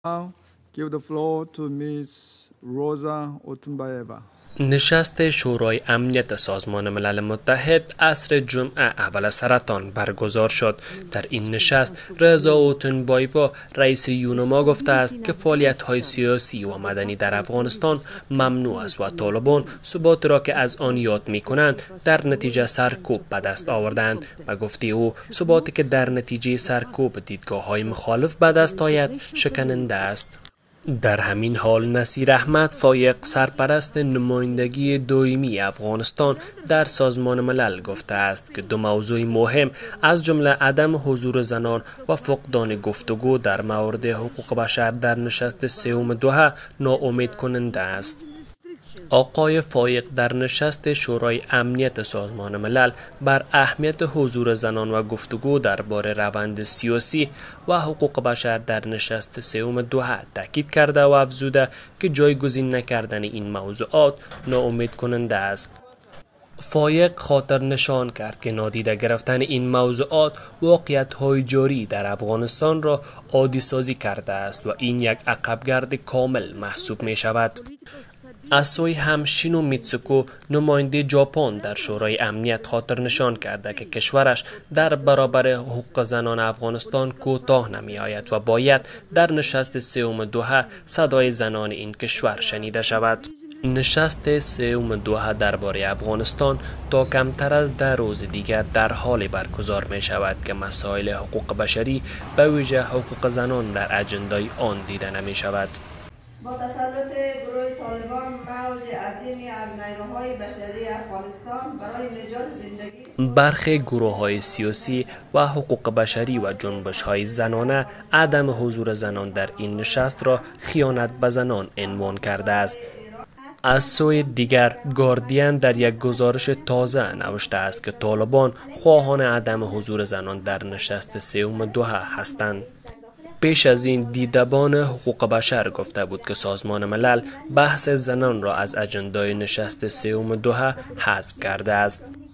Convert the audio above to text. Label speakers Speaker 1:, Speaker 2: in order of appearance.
Speaker 1: Now give the floor to Ms. Rosa Otunbayeva.
Speaker 2: نشست شورای امنیت سازمان ملل متحد عصر جمعه اول سرطان برگزار شد. در این نشست رضا اوتونبایوا رئیس یونما گفته است که فعالیت‌های سیاسی و مدنی در افغانستان ممنوع است و طالبان ثبات را که از آن یاد می‌کنند در نتیجه سرکوب به دست آوردند و گفته او ثباتی که در نتیجه سرکوب دیدگاه‌های مخالف به دست آید شکننده است. در همین حال نصیر احمد فایق سرپرست نمایندگی دائمی افغانستان در سازمان ملل گفته است که دو موضوع مهم از جمله عدم حضور زنان و فقدان گفتگو در مورد حقوق بشر در نشست سوم دوحه ناامید کننده است. آقای فایق در نشست شورای امنیت سازمان ملل بر اهمیت حضور زنان و گفتگو درباره روند سیاسی و حقوق بشر در نشست سوم دوحه تاکید کرده و افزوده که جایگزین نکردن این موضوعات ناامید کننده است. فایق خاطر نشان کرد که نادیده گرفتن این موضوعات واقعیت‌های جاری در افغانستان را عادی سازی کرده است و این یک عقبگرد کامل محسوب می شود. از سوی هم شینو میتسوکو نماینده ژاپن در شورای امنیت خاطر نشان کرده که کشورش در برابر حقوق زنان افغانستان کوتاه نمی آید و باید در نشست سوم دوحه صدای زنان این کشور شنیده شود. نشست سوم دوحه درباره افغانستان تا کمتر از 10 روز دیگر در حال برگزار می شود که مسائل حقوق بشری به ویژه حقوق زنان در اجندای آن دیده نمی شود.
Speaker 3: با تسلط گروه طالبان موج عظیمی از نیروهای بشری افغانستان برای نجات زندگی
Speaker 2: برخی گروه‌های سیاسی و حقوق بشری و جنبش‌های زنانه عدم حضور زنان در این نشست را خیانت به زنان عنوان کرده است. از سوی دیگر گاردین در یک گزارش تازه نوشته است که طالبان خواهان عدم حضور زنان در نشست سوم دوحه هستند. پیش از این دیدبان حقوق بشر گفته بود که سازمان ملل بحث زنان را از اجندای نشست سوم دوحه حذف کرده است.